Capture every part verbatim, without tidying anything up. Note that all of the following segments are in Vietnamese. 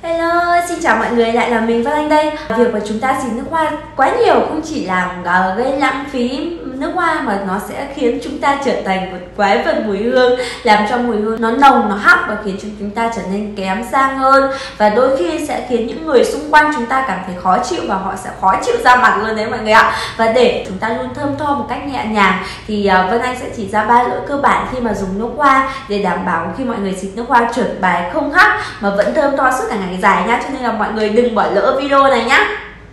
Hello, xin chào mọi người, lại là mình Vân Anh đây. Việc mà chúng ta xịt nước hoa quá nhiều không chỉ làm uh, gây lãng phí nước hoa mà nó sẽ khiến chúng ta trở thành một quái vật mùi hương, làm cho mùi hương nó nồng, nó hắc và khiến chúng ta trở nên kém sang hơn. Và đôi khi sẽ khiến những người xung quanh chúng ta cảm thấy khó chịu và họ sẽ khó chịu ra mặt luôn đấy mọi người ạ. Và để chúng ta luôn thơm tho một cách nhẹ nhàng thì uh, Vân Anh sẽ chỉ ra ba lỗi cơ bản khi mà dùng nước hoa để đảm bảo khi mọi người xịt nước hoa chuẩn bài, không hắc mà vẫn thơm tho suốt cả ngày dài nhá. Cho nên là mọi người đừng bỏ lỡ video này nhá.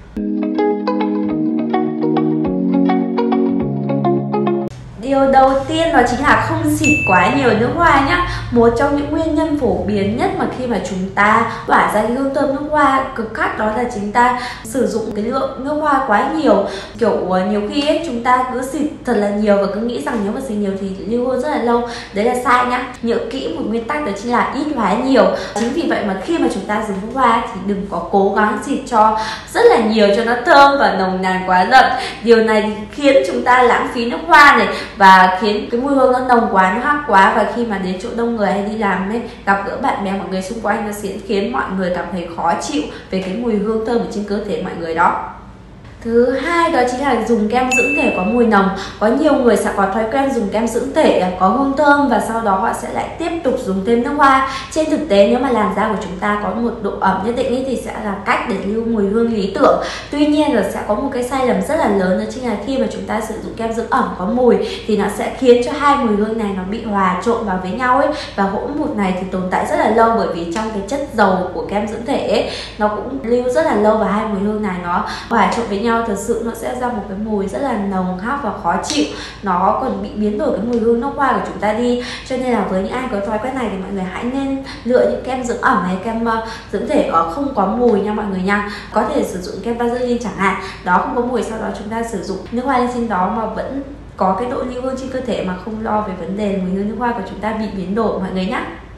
Điều đầu tiên đó chính là không xịt quá nhiều nước hoa nhá. Một trong những nguyên nhân phổ biến nhất mà khi mà chúng ta tỏa ra cái hương thơm nước hoa cực khắc đó là chúng ta sử dụng cái lượng nước hoa quá nhiều. Kiểu nhiều khi ấy, chúng ta cứ xịt thật là nhiều và cứ nghĩ rằng nếu mà xịt nhiều thì lưu hương rất là lâu. Đấy là sai nhá. Nhớ kỹ một nguyên tắc đó chính là ít hóa nhiều. Chính vì vậy mà khi mà chúng ta dùng nước hoa thì đừng có cố gắng xịt cho rất là nhiều cho nó thơm và nồng nàn quá đậm. Điều này khiến chúng ta lãng phí nước hoa này và khiến cái mùi hương nó nồng quá, nó hắc quá, và khi mà đến chỗ đông người hay đi làm ấy, gặp gỡ bạn bè mọi người xung quanh, nó sẽ khiến mọi người cảm thấy khó chịu về cái mùi hương thơm ở trên cơ thể mọi người đó. Thứ hai đó chính là dùng kem dưỡng thể có mùi nồng. Có nhiều người sẽ có thói quen dùng kem dưỡng thể có hương thơm và sau đó họ sẽ lại tiếp tục dùng thêm nước hoa. Trên thực tế nếu mà làn da của chúng ta có một độ ẩm nhất định ý, thì sẽ là cách để lưu mùi hương lý tưởng. Tuy nhiên là sẽ có một cái sai lầm rất là lớn, đó chính là khi mà chúng ta sử dụng kem dưỡng ẩm có mùi thì nó sẽ khiến cho hai mùi hương này nó bị hòa trộn vào với nhau ấy, và hỗn hợp này thì tồn tại rất là lâu, bởi vì trong cái chất dầu của kem dưỡng thể ấy, nó cũng lưu rất là lâu và hai mùi hương này nó hòa trộn với nhau, thật sự nó sẽ ra một cái mùi rất là nồng hắc và khó chịu. Nó còn bị biến đổi cái mùi hương nước hoa của chúng ta đi. Cho nên là với những ai có thói quen này thì mọi người hãy nên lựa những kem dưỡng ẩm hay kem uh, dưỡng thể có không có mùi nha mọi người nha. Có thể sử dụng kem Vaseline chẳng hạn, đó không có mùi, sau đó chúng ta sử dụng nước hoa lên trên đó mà vẫn có cái độ lưu hương trên cơ thể, mà không lo về vấn đề mùi hương nước hoa của chúng ta bị biến đổi mọi người nhé.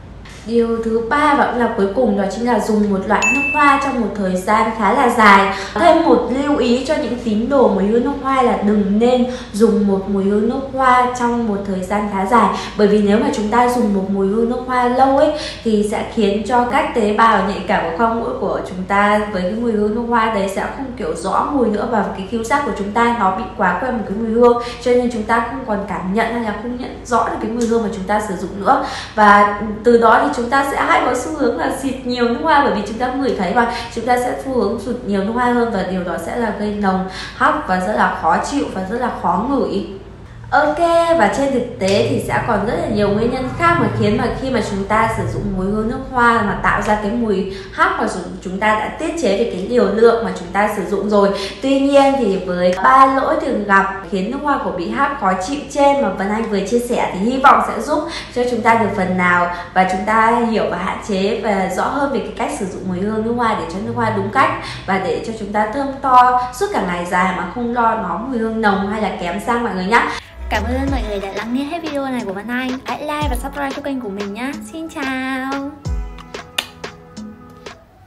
Điều thứ ba và cũng là cuối cùng đó chính là dùng một loại nước hoa trong một thời gian khá là dài. Thêm một lưu ý cho những tín đồ mùi hương nước hoa là đừng nên dùng một mùi hương nước hoa trong một thời gian khá dài. Bởi vì nếu mà chúng ta dùng một mùi hương nước hoa lâu ấy thì sẽ khiến cho các tế bào nhạy cảm của khoang mũi của chúng ta với cái mùi hương nước hoa đấy sẽ không kiểu rõ mùi nữa, và cái khứu giác của chúng ta nó bị quá quen một cái mùi hương, cho nên chúng ta không còn cảm nhận hay là không nhận rõ được cái mùi hương mà chúng ta sử dụng nữa. Và từ đó thì chúng ta sẽ hay có xu hướng là xịt nhiều nước hoa, bởi vì chúng ta ngửi thấy và chúng ta sẽ xu hướng xịt nhiều nước hoa hơn, và điều đó sẽ là gây nồng hắc và rất là khó chịu và rất là khó ngửi. Ok, và trên thực tế thì sẽ còn rất là nhiều nguyên nhân khác mà khiến mà khi mà chúng ta sử dụng mùi hương nước hoa mà tạo ra cái mùi hắc mà chúng ta đã tiết chế về cái liều lượng mà chúng ta sử dụng rồi. Tuy nhiên thì với ba lỗi thường gặp khiến nước hoa của bị hắc khó chịu trên mà Vân Anh vừa chia sẻ thì hy vọng sẽ giúp cho chúng ta được phần nào và chúng ta hiểu và hạn chế và rõ hơn về cái cách sử dụng mùi hương nước hoa để cho nước hoa đúng cách và để cho chúng ta thơm tho suốt cả ngày dài mà không lo nó mùi hương nồng hay là kém sang mọi người nhé. Cảm ơn mọi người đã lắng nghe hết video này của Vân Anh. Hãy like và subscribe cho kênh của mình nhé. Xin chào.